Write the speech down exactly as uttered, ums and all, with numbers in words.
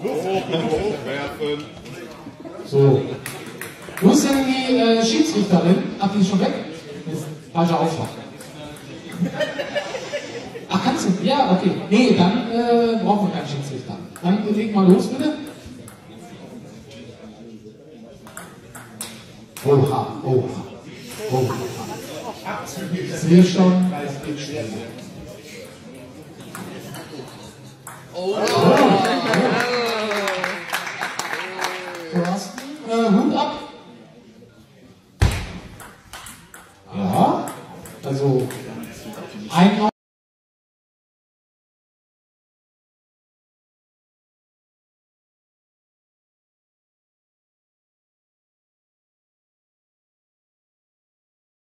Werfen. So. Wo ist denn die äh, Schiedsrichterin? Ach, die ist schon weg? Ist falscher Aufschlag. Ach, kannst du? Ja, okay. Nee, dann äh, brauchen wir keinen Schiedsrichter. Dann leg mal los, bitte. Oha, oha, oha. Ich sehe schon, es geht schwer. Oh. Thorsten, äh, Hut ab. Ja, also ein